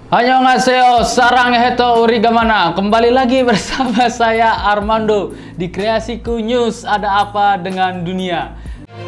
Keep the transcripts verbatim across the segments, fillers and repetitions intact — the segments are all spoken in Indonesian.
Annyeonghaseyo, sarang heto urigamana. Kembali lagi bersama saya Armando di Kreasiku News. Ada apa dengan dunia?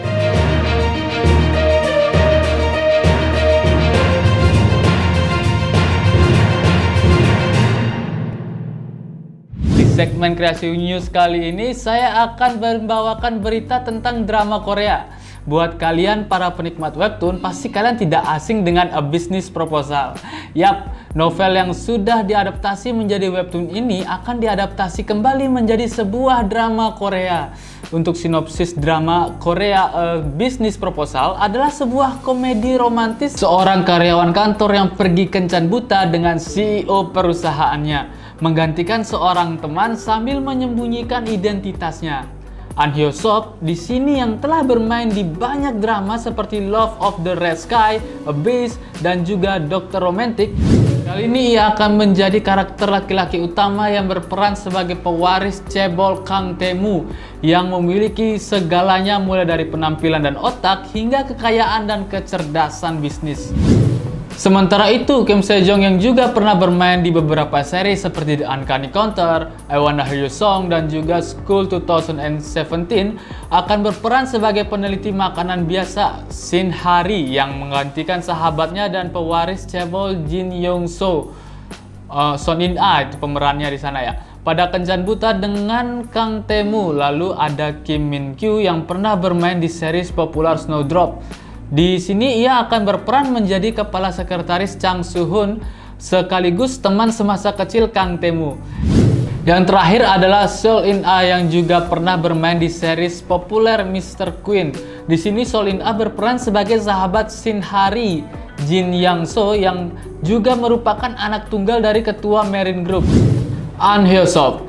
Di segmen Kreasiku News kali ini saya akan membawakan berita tentang drama Korea. Buat kalian para penikmat webtoon, pasti kalian tidak asing dengan A Business Proposal. Yap, novel yang sudah diadaptasi menjadi webtoon ini akan diadaptasi kembali menjadi sebuah drama Korea. Untuk sinopsis drama Korea A Business Proposal adalah sebuah komedi romantis seorang karyawan kantor yang pergi kencan buta dengan C E O perusahaannya, menggantikan seorang teman sambil menyembunyikan identitasnya. An Hyo Sop di sini yang telah bermain di banyak drama seperti Love of the Red Sky, Abyss, dan juga Dokter Romantic. Kali ini ia akan menjadi karakter laki-laki utama yang berperan sebagai pewaris cebol Kang Tae-moo yang memiliki segalanya mulai dari penampilan dan otak hingga kekayaan dan kecerdasan bisnis. Sementara itu, Kim Sejong yang juga pernah bermain di beberapa seri seperti The Uncanny Counter, I Wanna Hear Your Song, dan juga School dua ribu tujuh belas akan berperan sebagai peneliti makanan biasa Shin Hari yang menggantikan sahabatnya dan pewaris cebol Jin Young So. Uh, Son In A itu pemerannya di sana ya. Pada Kencan Buta dengan Kang Tae-moo. Lalu ada Kim Min Kyu yang pernah bermain di series populer Snowdrop. Di sini ia akan berperan menjadi kepala sekretaris Chang Soo-hoon sekaligus teman semasa kecil Kang Tae-moo. Yang terakhir adalah Sol In A yang juga pernah bermain di series populer Mister Queen. Di sini Sol In A berperan sebagai sahabat Shin Hari, Jin Yang So yang juga merupakan anak tunggal dari ketua Marine Group, An Hyo Sop.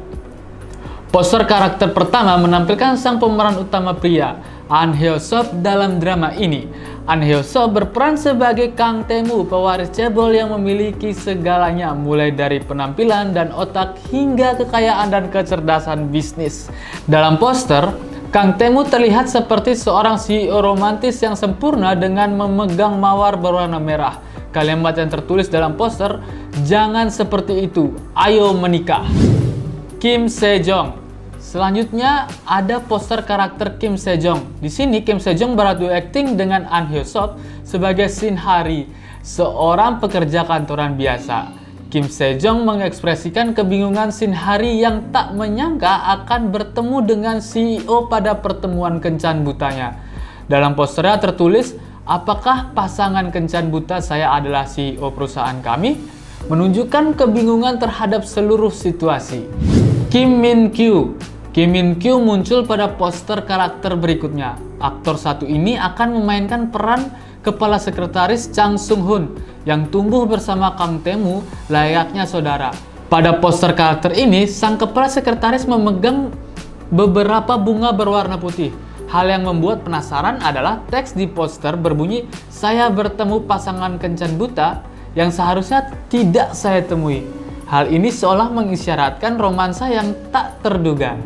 Poster karakter pertama menampilkan sang pemeran utama pria, An Hyo Sop dalam drama ini. An Hyo Sop berperan sebagai Kang Tae-moo, pewaris cebol yang memiliki segalanya mulai dari penampilan dan otak hingga kekayaan dan kecerdasan bisnis. Dalam poster, Kang Tae-moo terlihat seperti seorang C E O romantis yang sempurna dengan memegang mawar berwarna merah. Kalimat yang tertulis dalam poster, "Jangan seperti itu, ayo menikah." Kim Sejong. Selanjutnya ada poster karakter Kim Sejong. Di sini Kim Sejong beradu akting dengan An Hyo Sop sebagai Shin Hari, seorang pekerja kantoran biasa. Kim Sejong mengekspresikan kebingungan Shin Hari yang tak menyangka akan bertemu dengan C E O pada pertemuan kencan butanya. Dalam posternya tertulis, "Apakah pasangan kencan buta saya adalah C E O perusahaan kami?" Menunjukkan kebingungan terhadap seluruh situasi. Kim Min Kyu. Kim Min Kyu muncul pada poster karakter berikutnya. Aktor satu ini akan memainkan peran kepala sekretaris Chang Sung-hoon yang tumbuh bersama Kang Tae-moo layaknya saudara. Pada poster karakter ini, sang kepala sekretaris memegang beberapa bunga berwarna putih. Hal yang membuat penasaran adalah teks di poster berbunyi, "Saya bertemu pasangan kencan buta yang seharusnya tidak saya temui." Hal ini seolah mengisyaratkan romansa yang tak terduga.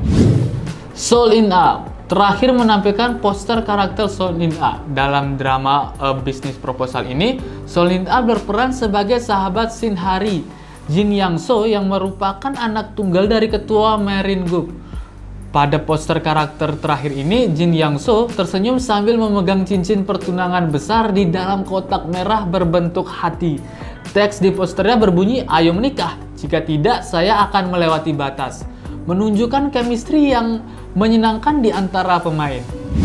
Sol In A terakhir menampilkan poster karakter Sol In A. Dalam drama A Business Proposal ini, Sol In A berperan sebagai sahabat Shin Hari, Jin Yang So yang merupakan anak tunggal dari ketua Marine Group. Pada poster karakter terakhir ini, Jin Yang So tersenyum sambil memegang cincin pertunangan besar di dalam kotak merah berbentuk hati. Teks di posternya berbunyi, "Ayo menikah, jika tidak saya akan melewati batas." Menunjukkan chemistry yang menyenangkan di antara pemain.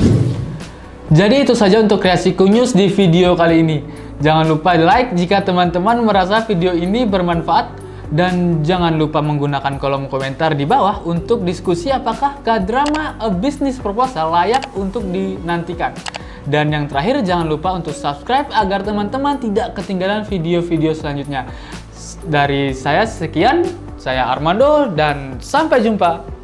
Jadi itu saja untuk Kreasiku News di video kali ini. Jangan lupa like jika teman-teman merasa video ini bermanfaat. Dan jangan lupa menggunakan kolom komentar di bawah untuk diskusi apakah K-drama A Business Proposal layak untuk dinantikan. Dan yang terakhir, jangan lupa untuk subscribe agar teman-teman tidak ketinggalan video-video selanjutnya. Dari saya sekian, saya Armando dan sampai jumpa.